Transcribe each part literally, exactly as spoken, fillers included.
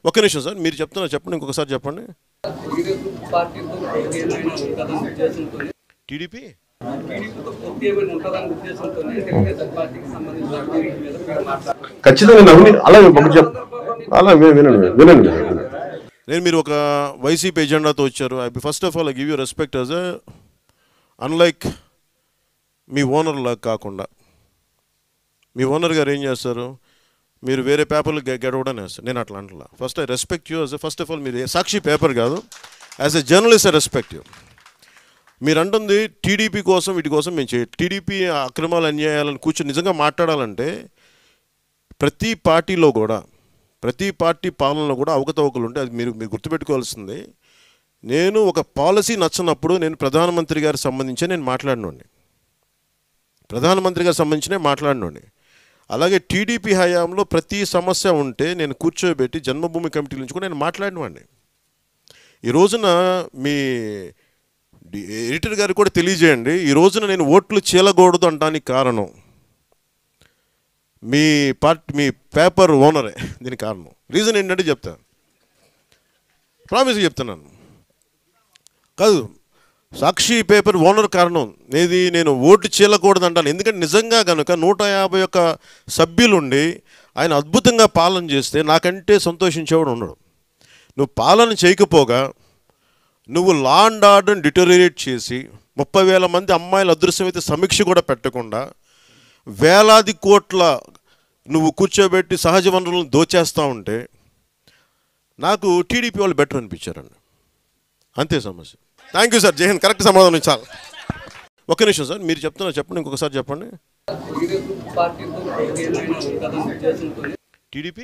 ఒక్క నిమిషం సార్, మీరు చెప్తున్నారు చెప్పండి, ఇంకొకసారి చెప్పండి. టీడీపీ ఖచ్చితంగా అలా అలా వినండి వినండి నేను మీరు ఒక వైసీపీ ఎజెండాతో వచ్చారు. I first of all I give you respect as a unlike మీ ఓనర్ లాగా కాకుండా. మీ ఓనర్ గారు ఏం చేస్తారు, మీరు వేరే పేపర్లు గెడవడం వేస్తారు. నేను అట్లా అంటలా. First I respect you as a first of all మీరు సాక్షి పేపర్ కాదు, as a journalist I respect you. మీరు అంటుంది టీడీపీ కోసం వీటి కోసం మేము చేయ టీడీపీ అక్రమాలు అన్యాయాలను కూర్చొని నిజంగా మాట్లాడాలంటే ప్రతి పార్టీలో కూడా ప్రతి పార్టీ పాలనలో కూడా అవకతవకలు ఉంటే అది మీరు మీరు గుర్తుపెట్టుకోవాల్సింది. నేను ఒక పాలసీ నచ్చినప్పుడు నేను ప్రధానమంత్రి గారికి సంబంధించే నేను మాట్లాడినండి ప్రధానమంత్రి గారికి సంబంధించినే మాట్లాడినండి అలాగే టీడీపీ హయాంలో ప్రతి సమస్య ఉంటే నేను కూర్చోబెట్టి జన్మభూమి కమిటీ నుంచి కూడా నేను మాట్లాడినవాడిని. ఈ రోజున మీ ఎడిటర్ గారికి కూడా తెలియజేయండి, ఈ రోజున నేను ఓట్లు చీలకూడదు అనడానికి కారణం మీ పార్టీ మీ పేపర్ ఓనరే. దీనికి కారణం రీజన్ ఏంటంటే చెప్తాను, ప్రామిస్ చెప్తున్నాను కాదు, సాక్షి పేపర్ ఓనర్ కారణం ఏది, నేను ఓటు చీలకూడదు అంటాను. ఎందుకంటే నిజంగా కనుక నూట యాభై ఒక్క సభ్యులుండి ఆయన అద్భుతంగా పాలన చేస్తే నాకంటే సంతోషించేవాడు ఉండడు. నువ్వు పాలన చేయకపోగా నువ్వు లా అండ్ ఆర్డర్ని డిటోరియేట్ చేసి ముప్పై వేల మంది అమ్మాయిల అదృశ్యమైతే సమీక్ష కూడా పెట్టకుండా వేలాది కోట్ల నువ్వు కూర్చోబెట్టి సహజ వనరులను దోచేస్తూ ఉంటే నాకు టీడీపీ వాళ్ళు బెటర్ అనిపించారండి. అంతే సమస్య. Thank you sir, Jagan correct సమాధానం ఇచ్చాలి. ఒక్క నిమిషం సార్, మీరు చెప్తున్నారు చెప్పండి, ఇంకొకసారి చెప్పండి. టీడీపీ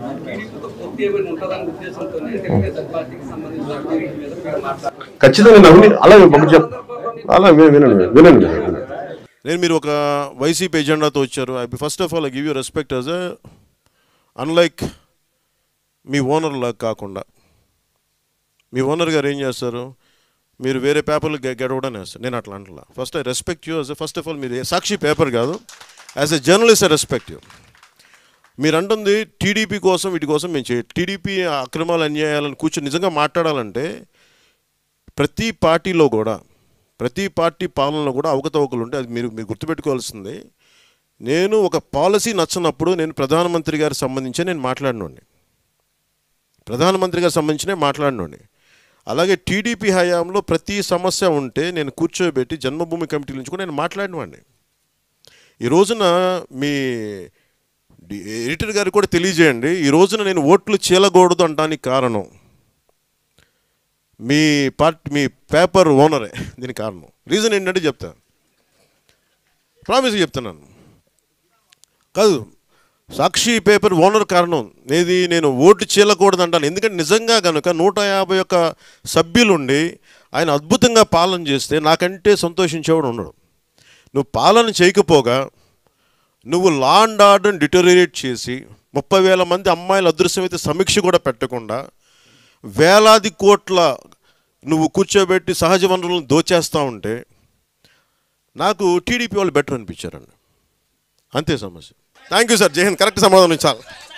ఖచ్చితంగా అలా అలా వినండి వినండి నేను మీరు ఒక వైసీపీ ఎజెండాతో వచ్చారు. I first of all I give you respect as a unlike మీ ఓనర్ లాగా కాకుండా. మీ ఓనర్ గారు ఏం చేస్తారు, మీరు వేరే పేపర్లు గెడవడం వేస్తారు. నేను అట్లా అంటలా. First I respect you as a first of all మీరు సాక్షి పేపర్ కాదు, as a journalist I respect you. మీరు అంటుంది టీడీపీ కోసం వీటి కోసం మేము చేయ టీడీపీ అక్రమాలు అన్యాయాలను కూర్చొని నిజంగా మాట్లాడాలంటే ప్రతి పార్టీలో కూడా ప్రతి పార్టీ పాలనలో కూడా అవకతవకలు ఉంటే అది మీరు మీరు గుర్తుపెట్టుకోవాల్సింది. నేను ఒక పాలసీ నచ్చినప్పుడు నేను ప్రధానమంత్రి గారికి సంబంధించే నేను మాట్లాడినండి ప్రధానమంత్రి గారికి సంబంధించినే మాట్లాడినండి అలాగే టీడీపీ హయాంలో ప్రతి సమస్య ఉంటే నేను కూర్చోబెట్టి జన్మభూమి కమిటీ నుంచి కూడా నేను మాట్లాడినవాడిని. ఈ రోజున మీ ఎడిటర్ గారికి కూడా తెలియజేయండి, ఈ రోజున నేను ఓట్లు చీలకూడదు అనడానికి కారణం మీ పార్టీ మీ పేపర్ ఓనరే. దీనికి కారణం రీజన్ ఏంటంటే చెప్తాను, ప్రామిస్ చెప్తున్నాను కాదు, సాక్షి పేపర్ ఓనర్ కారణం ఏది, నేను ఓటు చీలకూడదు అంటాను. ఎందుకంటే నిజంగా కనుక నూట యాభై ఒక్క సభ్యులుండి ఆయన అద్భుతంగా పాలన చేస్తే నాకంటే సంతోషించేవాడు ఉండడు. నువ్వు పాలన చేయకపోగా నువ్వు లా అండ్ ఆర్డర్ని డిటోరియేట్ చేసి ముప్పై వేల మంది అమ్మాయిల అదృశ్యమైతే సమీక్ష కూడా పెట్టకుండా వేలాది కోట్ల నువ్వు కూర్చోబెట్టి సహజ వనరులను దోచేస్తూ ఉంటే నాకు టీడీపీ వాళ్ళు బెటర్ అనిపించారండి. అంతే సమస్య. Thank you sir, Jagan correct సమాధానం ఇచ్చాలి.